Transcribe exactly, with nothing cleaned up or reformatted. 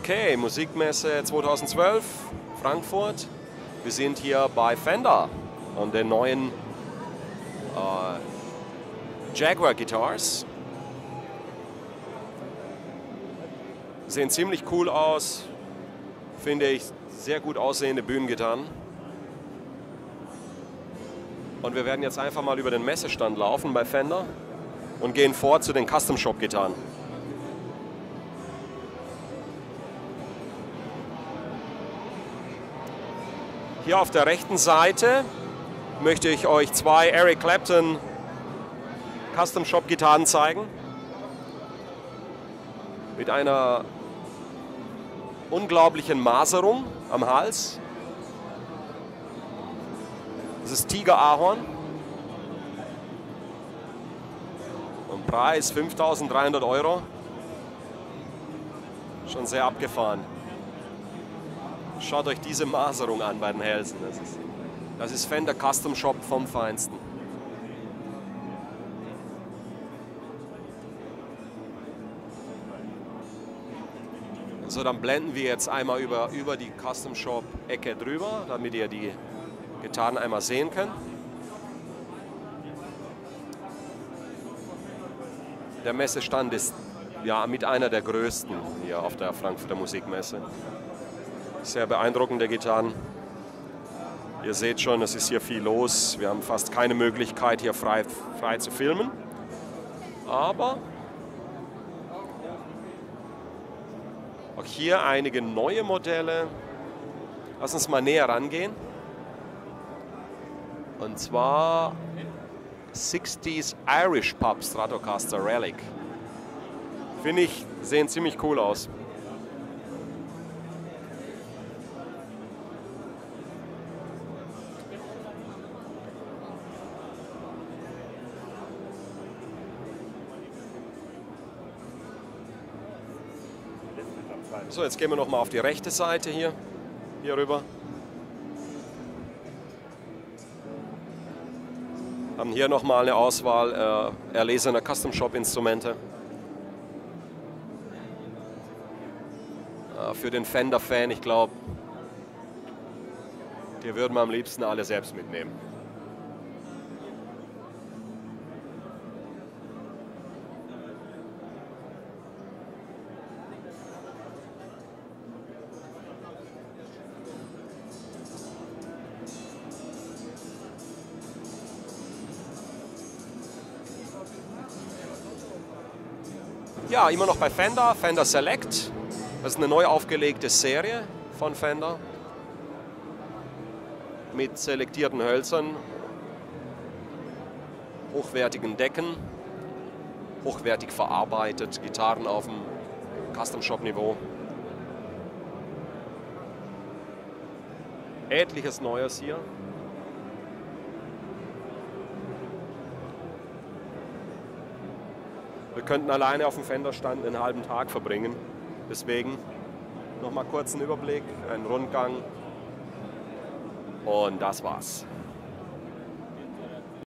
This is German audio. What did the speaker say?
Okay, Musikmesse zweitausendzwölf, Frankfurt. Wir sind hier bei Fender und den neuen äh, Jaguar Guitars. Sehen ziemlich cool aus, finde ich, sehr gut aussehende Bühnengitarren. Und wir werden jetzt einfach mal über den Messestand laufen bei Fender und gehen vor zu den Custom Shop Gitarren. Hier auf der rechten Seite möchte ich euch zwei Eric Clapton Custom Shop Gitarren zeigen. Mit einer unglaublichen Maserung am Hals. Das ist Tiger Ahorn. Und Preis fünftausenddreihundert Euro. Schon sehr abgefahren. Schaut euch diese Maserung an bei den Hälsen. Das ist, das ist Fender Custom Shop vom Feinsten. So, dann blenden wir jetzt einmal über, über die Custom Shop Ecke drüber, damit ihr die Gitarren einmal sehen könnt. Der Messestand ist ja mit einer der größten hier auf der Frankfurter Musikmesse. Sehr beeindruckende Gitarren. Ihr seht schon, es ist hier viel los. Wir haben fast keine Möglichkeit, hier frei, frei zu filmen. Aber auch hier einige neue Modelle. Lass uns mal näher rangehen. Und zwar sechziger Irish Pub Stratocaster Relic. Finde ich, sehen ziemlich cool aus. So, jetzt gehen wir noch mal auf die rechte Seite hier, hier rüber. Haben hier noch mal eine Auswahl äh, erlesener Custom Shop Instrumente. Äh, für den Fender-Fan, ich glaube, die würden wir am liebsten alle selbst mitnehmen. Ja, immer noch bei Fender, Fender Select. Das ist eine neu aufgelegte Serie von Fender mit selektierten Hölzern, hochwertigen Decken, hochwertig verarbeitet, Gitarren auf dem Custom Shop Niveau. Etliches Neues hier. Wir könnten alleine auf dem Fender-Stand einen halben Tag verbringen. Deswegen noch mal kurz einen Überblick, einen Rundgang. Und das war's.